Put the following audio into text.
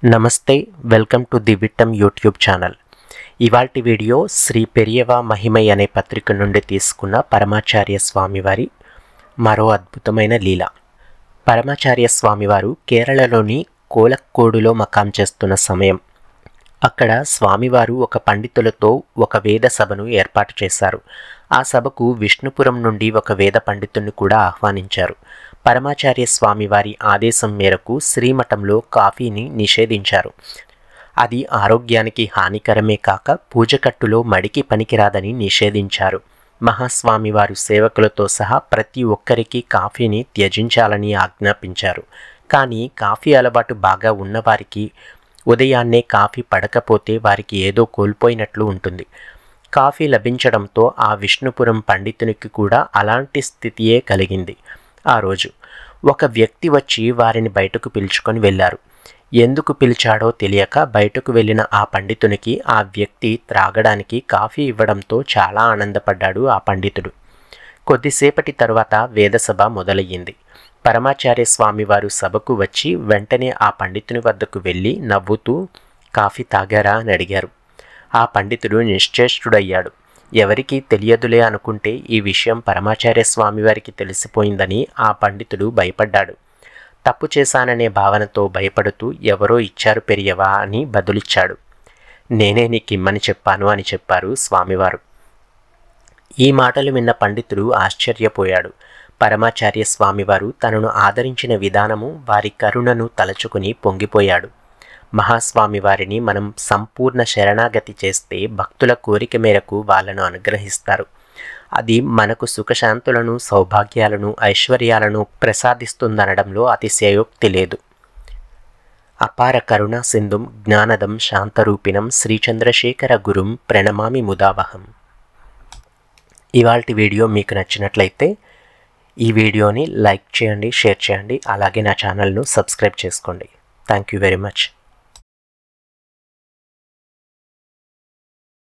నమస్తే welcome to the Vittam YouTube channel. ఇవాల్టి video Shri Periyava Mahimai అనే పత్రిక నుండి తీసుకున్న పరమాచార్య స్వామివారి మరో అద్భుతమైన లీల. పరమాచార్య స్వామివారు కేరళలోని కోలక్కోడులో మకాం చేస్తున్న సమయం. అక్కడ స్వామివారు ఒక పండితులతో ఒక వేద సభను ఏర్పాటు చేశారు. ఆ సభకు విష్ణుపురం నుండి ఒక వేద పండితుడిని కూడా ఆహ్వానించారు. పరమాచార్య స్వామివారి ఆదేశం మేరకు శ్రీమఠంలో కాఫీని నిషేధించారు. అది ఆరోగ్యానికి హానికరమే కాక పూజకట్టులో మడికి పనికిరాదని నిషేధించారు. మహాస్వామివారు సేవకులతో సహా ప్రతి ఒక్కరికి కాఫీని త్యజించాలని ఆజ్ఞాపించారు. కానీ కాఫీ అలవాటు బాగా ఉన్నవారికి ఉదయాన్నే కాఫీ పడకపోతే వారికి ఏదో కోల్పోయినట్లు ఉంటుంది. కాఫీ లభించడంతో ఆ విష్ణుపురం పండితునికి కూడా అలాంటి స్థితియే కలిగింది. ఆ రోజు ఒక వ్యక్తి వచ్చి వారిని బయటకు పిలుచుకొని వెళ్ళారు. ఎందుకు పిలిచాడో తెలియక బయటకు వెళ్ళిన ఆ పండితునికి ఆ వ్యక్తి త్రాగడానికి కాఫీ ఇవ్వడంతో చాలా ఆనందపడ్డాడు ఆ పండితుడు. కొద్దిసేపటి తరువాత వేదసభ మొదలయ్యింది. పరమాచార్య స్వామివారు సభకు వచ్చి వెంటనే ఆ పండితుని వద్దకు వెళ్ళి నవ్వుతూ కాఫీ తాగారా అని అడిగారు. ఆ పండితుడు నిశ్చేష్టుడయ్యాడు. ఎవరికీ తెలియదులే అనుకుంటే ఈ విషయం పరమాచార్య స్వామివారికి తెలిసిపోయిందని ఆ పండితుడు భయపడ్డాడు. తప్పు చేశాననే భావనతో భయపడుతూ ఎవరో ఇచ్చారు పెరియవా అని బదులిచ్చాడు. నేనే నీకిమ్మని చెప్పాను అని చెప్పారు స్వామివారు. ఈ మాటలు విన్న పండితుడు ఆశ్చర్యపోయాడు. పరమాచార్య స్వామివారు తనను ఆదరించిన విధానము వారి కరుణను తలచుకుని పొంగిపోయాడు. మహాస్వామి వారిని మనం సంపూర్ణ శరణాగతి చేస్తే భక్తుల కోరిక మేరకు వాళ్ళను అనుగ్రహిస్తారు. అది మనకు సుఖశాంతులను, సౌభాగ్యాలను, ఐశ్వర్యాలను ప్రసాదిస్తుందనడంలో అతిశయోక్తి లేదు. అపార కరుణా సింధుం జ్ఞానదం శాంతరూపిణం శ్రీచంద్రశేఖర గురుం ప్రణమామి ముదావహం. ఇవాల్టి వీడియో మీకు నచ్చినట్లయితే ఈ వీడియోని లైక్ చేయండి, షేర్ చేయండి, అలాగే నా ఛానల్ను సబ్స్క్రైబ్ చేసుకోండి. Thank you very much.